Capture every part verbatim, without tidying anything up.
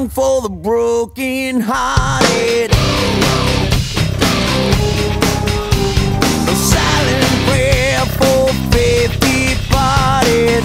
song for the broken hearted. A silent prayer for faith departed.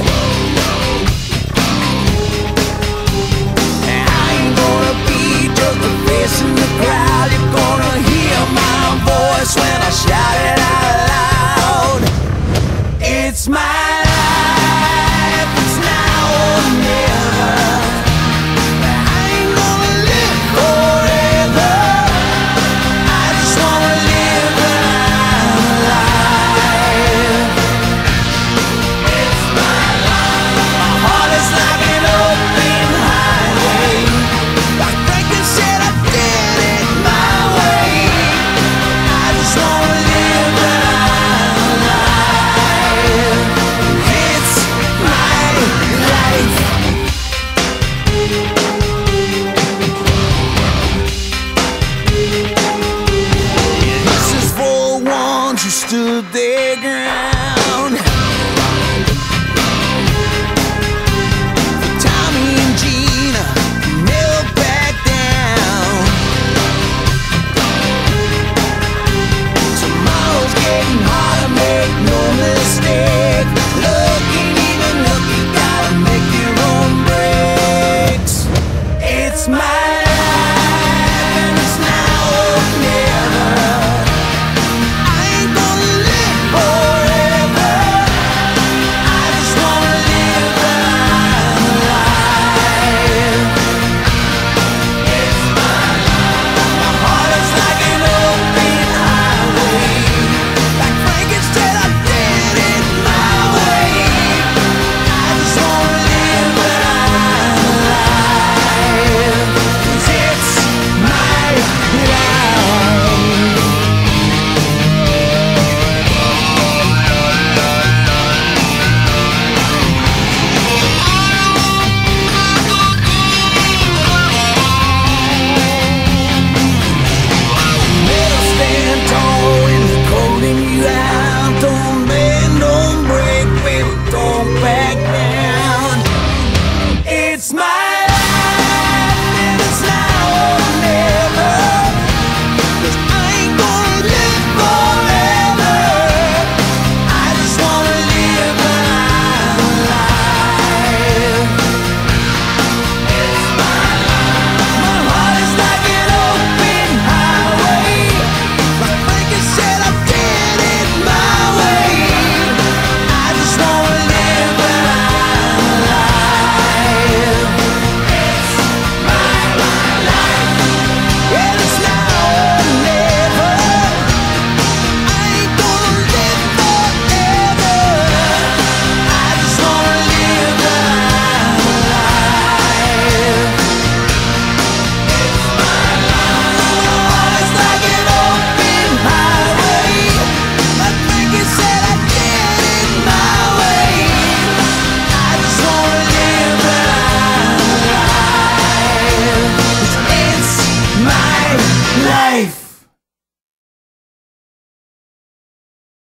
I ain't gonna be just a face in the crowd. You're gonna hear my voice when I shout it out loud. It's my life, it's now or never. I ain't gonna live forever. I just wanna live when I'm alive. It's my life. My heart is like an open highway. Like Franklin said, I did it my way. I just wanna live when I'm alive. It's my life. This is for the ones who stood their ground.